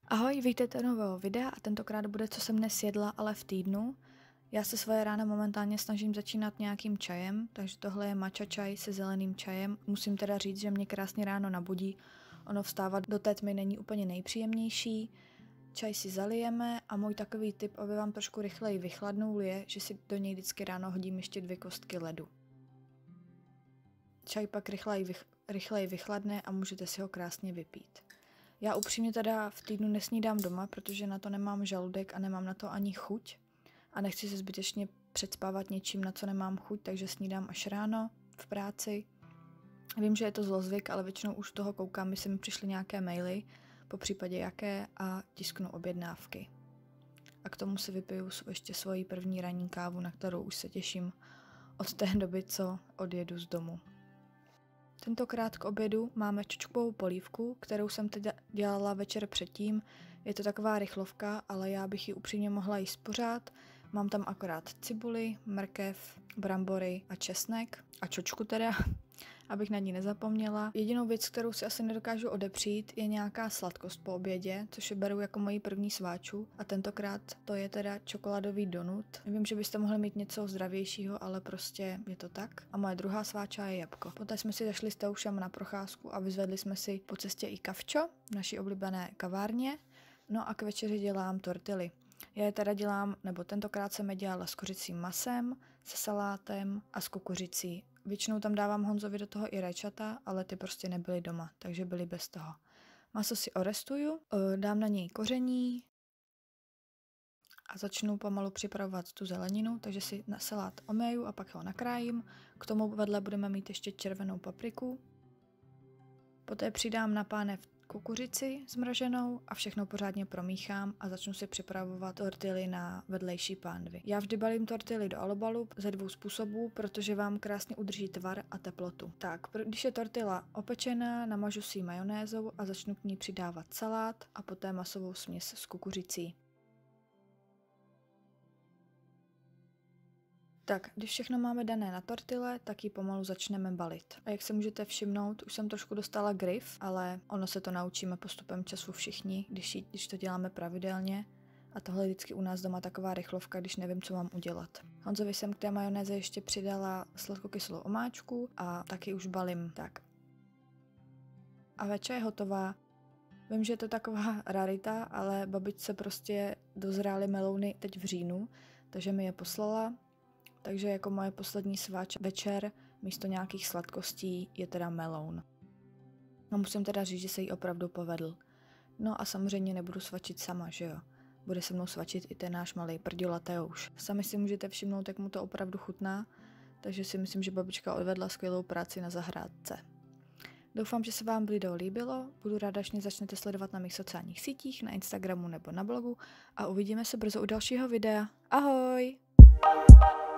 Ahoj, vítejte nového videa a tentokrát bude, co jsem dnes jedla, ale v týdnu. Já se svoje rána momentálně snažím začínat nějakým čajem, takže tohle je matcha čaj se zeleným čajem. Musím teda říct, že mě krásně ráno nabudí. Ono vstávat do té tmy není úplně nejpříjemnější. Čaj si zalijeme a můj takový tip, aby vám trošku rychleji vychladnul, je, že si do něj vždycky ráno hodím ještě 2 kostky ledu. Čaj pak rychleji vychladne a můžete si ho krásně vypít. Já upřímně teda v týdnu nesnídám doma, protože na to nemám žaludek a nemám na to ani chuť. A nechci se zbytečně předspávat něčím, na co nemám chuť, takže snídám až ráno v práci. Vím, že je to zlozvyk, ale většinou už toho koukám, jestli mi přišly nějaké maily, po případě jaké, a tisknu objednávky. A k tomu si vypiju ještě svoji první ranní kávu, na kterou už se těším od té doby, co odjedu z domu. Tentokrát k obědu máme čočkovou polívku, kterou jsem teď dělala večer předtím. Je to taková rychlovka, ale já bych ji upřímně mohla jíst pořád. Mám tam akorát cibuli, mrkev, brambory a česnek a čočku teda, abych na ní nezapomněla. Jedinou věc, kterou si asi nedokážu odepřít, je nějaká sladkost po obědě, což je beru jako moji první sváču, a tentokrát to je teda čokoládový donut. Vím, že byste mohli mít něco zdravějšího, ale prostě je to tak. A moje druhá sváča je jabko. Poté jsme si zašli s Teušem na procházku a vyzvedli jsme si po cestě i kavčo v naší oblíbené kavárně. No a k večeři dělám tortily. Já je teda dělám, nebo tentokrát jsem je dělala s kuřecím masem, se salátem a s kukuřicí. Většinou tam dávám Honzovi do toho i rajčata, ale ty prostě nebyly doma, takže byly bez toho. Maso si orestuju, dám na něj koření a začnu pomalu připravovat tu zeleninu, takže si na salát omeju a pak ho nakrájím. K tomu vedle budeme mít ještě červenou papriku. Poté přidám na pánev kukuřici zmraženou a všechno pořádně promíchám a začnu si připravovat tortily na vedlejší pánvi. Já vždy balím tortily do alobalu ze 2 způsobů, protože vám krásně udrží tvar a teplotu. Tak, když je tortila opečená, namažu si ji majonézou a začnu k ní přidávat salát a poté masovou směs s kukuřicí. Tak, když všechno máme dané na tortile, tak ji pomalu začneme balit. A jak se můžete všimnout, už jsem trošku dostala grif, ale ono se to naučíme postupem času všichni, když to děláme pravidelně. A tohle je vždycky u nás doma taková rychlovka, když nevím, co mám udělat. Honzovi jsem k té majonéze ještě přidala sladkokyselou omáčku a taky už balím. Tak. A večer je hotová. Vím, že je to taková rarita, ale babičce prostě dozrály melouny teď v říjnu, takže mi je poslala. Takže jako moje poslední sváč večer místo nějakých sladkostí je teda meloun. No musím teda říct, že se jí opravdu povedl. No a samozřejmě nebudu svačit sama, že jo. Bude se mnou svačit i ten náš malý prděla Teuš. Sami si můžete všimnout, jak mu to opravdu chutná, takže si myslím, že babička odvedla skvělou práci na zahrádce. Doufám, že se vám video líbilo, budu ráda, až mě začnete sledovat na mých sociálních sítích, na Instagramu nebo na blogu, a uvidíme se brzo u dalšího videa. Ahoj!